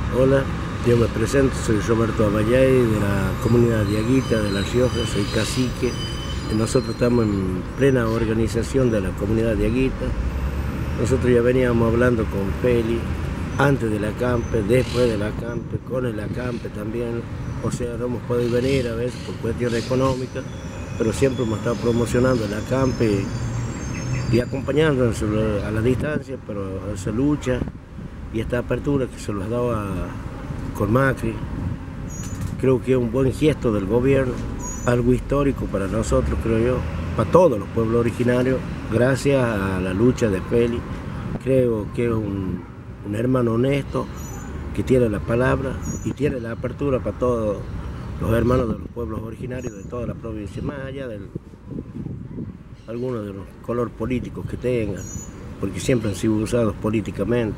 Hola, yo me presento, soy Roberto Abayay de la comunidad de Aguita de La Rioja, soy cacique. Nosotros estamos en plena organización de la comunidad de Aguita. Nosotros ya veníamos hablando con Feli antes del acampe, después del acampe, con el acampe también. O sea, no hemos podido venir a veces por cuestiones económicas, pero siempre hemos estado promocionando el acampe y acompañándonos a la distancia, pero a esa lucha y esta apertura que se los daba con Macri. Creo que es un buen gesto del gobierno, algo histórico para nosotros, creo yo, para todos los pueblos originarios, gracias a la lucha de Feli. Creo que es un hermano honesto, que tiene la palabra y tiene la apertura para todos los hermanos de los pueblos originarios de toda la provincia, más allá de algunos de los colores políticos que tengan, porque siempre han sido usados políticamente.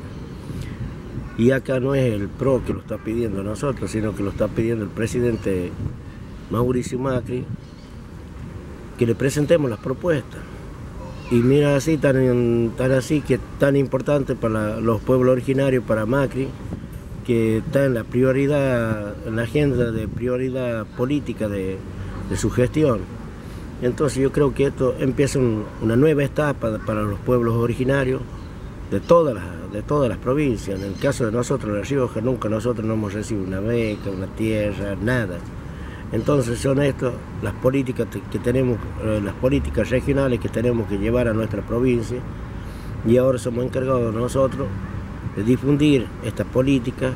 Y acá no es el PRO que lo está pidiendo a nosotros, sino que lo está pidiendo el presidente Mauricio Macri, que le presentemos las propuestas. Y mira, así que tan importante para los pueblos originarios, para Macri, que está en la prioridad, en la agenda de prioridad política de su gestión. Entonces yo creo que esto empieza una nueva etapa para los pueblos originarios de todas las provincias. En el caso de nosotros, La Rioja, nunca nosotros no hemos recibido una beca, una tierra, nada. Entonces son estas las políticas que tenemos, las políticas regionales que tenemos que llevar a nuestra provincia, y ahora somos encargados nosotros de difundir esta política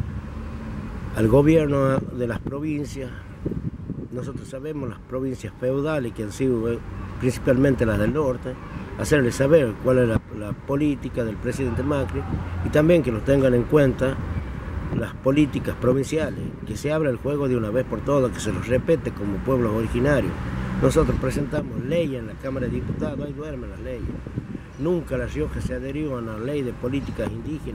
al gobierno de las provincias. Nosotros sabemos las provincias feudales que han sido principalmente las del norte, hacerles saber cuál es la política del presidente Macri, y también que los tengan en cuenta las políticas provinciales, que se abra el juego de una vez por todas, que se los respete como pueblos originarios. Nosotros presentamos leyes en la Cámara de Diputados, ahí duermen las leyes. Nunca La Rioja se adherió a una ley de políticas indígenas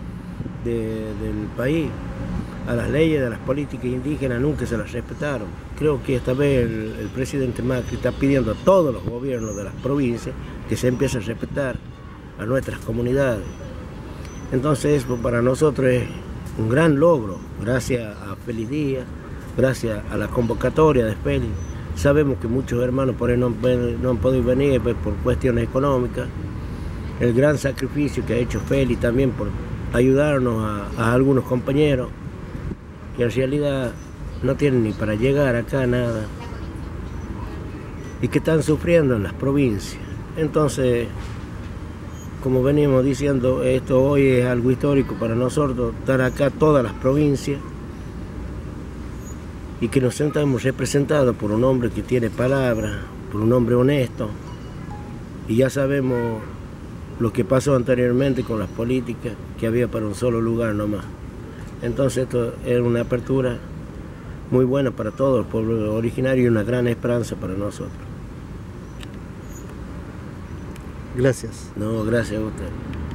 del país. A las leyes de las políticas indígenas nunca se las respetaron. Creo que esta vez el presidente Macri está pidiendo a todos los gobiernos de las provincias que se empiece a respetar a nuestras comunidades. Entonces eso para nosotros es un gran logro, gracias a Feli Díaz, gracias a la convocatoria de Feli. Sabemos que muchos hermanos por ahí no han podido venir por cuestiones económicas. El gran sacrificio que ha hecho Feli también por ayudarnos a algunos compañeros que en realidad no tienen ni para llegar acá nada y que están sufriendo en las provincias. Entonces, como venimos diciendo, esto hoy es algo histórico para nosotros, estar acá todas las provincias y que nos sentamos representados por un hombre que tiene palabra, por un hombre honesto, y ya sabemos lo que pasó anteriormente con las políticas que había para un solo lugar nomás. Entonces esto es una apertura muy buena para todos los pueblos originarios y una gran esperanza para nosotros. Gracias. No, gracias a usted.